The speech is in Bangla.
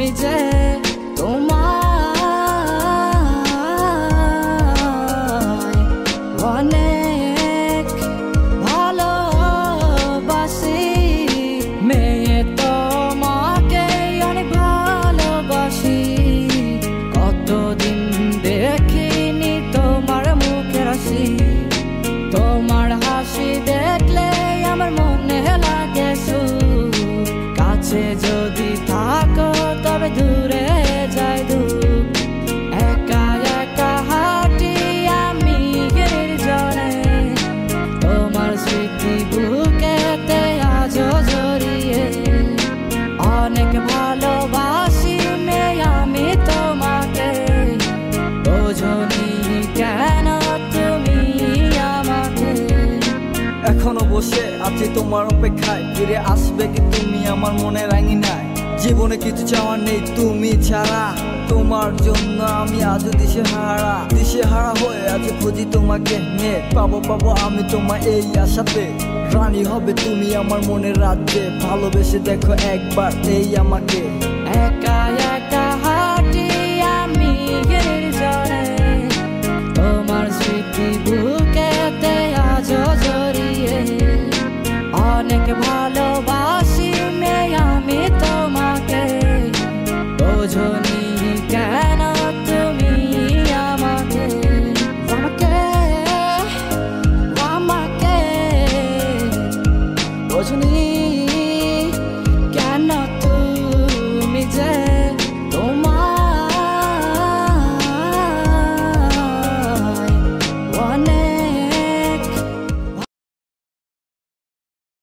আমি যে তোমায় অনেক ভালোবাসি মেয়ে তোমাকে অনেক ভালোবাসি কতদিন দেখিনি তোমার মুখের হাসি তোমার হাসি দেখলে আমার মনে লাগে সুখ কাছে যদি থাকো তবে দূরে যাই দুঃখ একা একা হাঁটি আমি নির্জনে তোমার স্মৃতি বুকেতে আজও জড়িয়ে অনেক ভালোবাসি মেয়ে আমি তোমাকে বোঝনি কেন তুমি আমাকে এখনো বসে আছি তোমার অপেক্ষায় ফিরে আসবে কি তুমি আমার মনে রাঙি নাই জীবনে কিছু চাওয়ার নেই তুমি ছাড়া তোমার জন্য আমি আজও দিশেহারা হয়ে আছি খুঁজি তোমাকে নিয়ে পাবো আমি তোমার এই আশাতে রানী হবে তুমি আমার মনের রাজ্যে ভালোবেসে দেখো একবার এই আমাকে একা